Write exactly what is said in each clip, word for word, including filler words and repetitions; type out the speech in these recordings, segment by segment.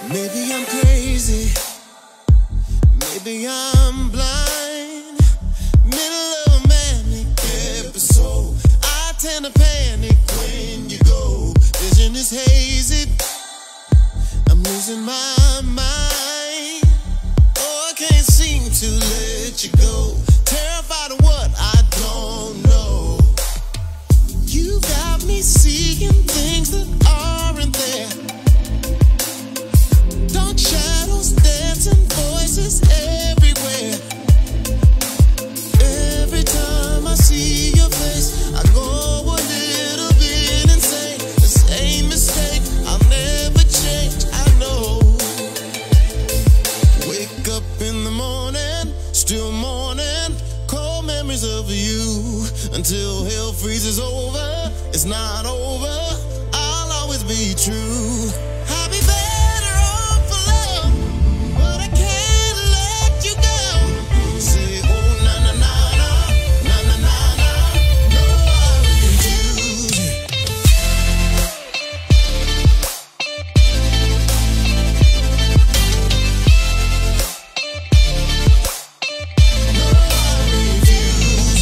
Maybe I'm crazy, maybe I'm blind. Middle of a manic episode, I tend to panic when you go. Vision is hazy, I'm losing my mind. Oh, I can't seem to let you go. Terrified of what I don't know. You got me seeing things that aren't there. Dark shadows, dancing voices everywhere. Every time I see your face, I go a little bit insane. The same mistake, I'll never change, I know. Wake up in the morning, still mourning, cold memories of you. Until hell freezes over, it's not over, I'll always be true. I'll be better off alone, but I can't let you go. Say, oh, na na na na, na na na na, no, I refuse. No, I refuse.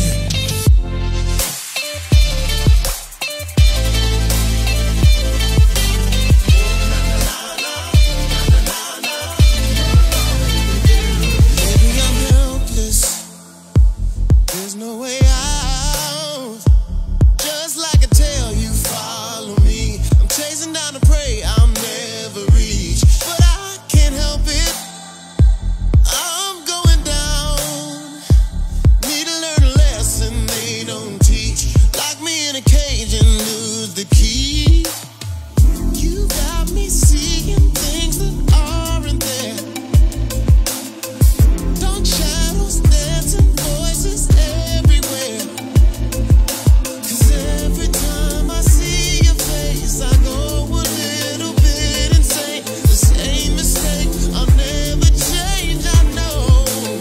Maybe I'm helpless, there's no way out. Just like a tail, you follow me. I'm chasing down the prey I'll never reach, but I can't help it, I'm going down. Need to learn a lesson they don't teach. Lock me in a cage and lose the key. You got me seeing things that aren't there. Dark shadows, dancing voices everywhere. 'Cause every time I see your face, I go a little bit insane. The same mistake, I'll never change, I know.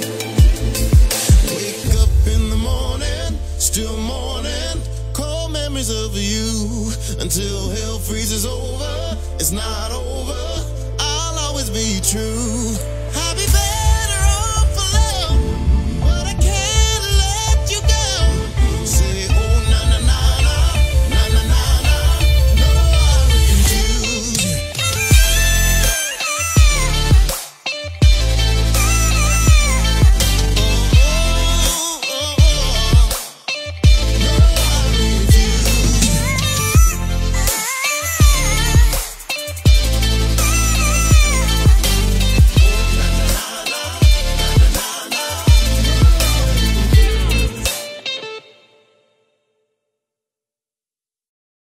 Wake up in the morning, still mourning, cold memories of you. Until hell freezes over, it's not over, I'll always be true.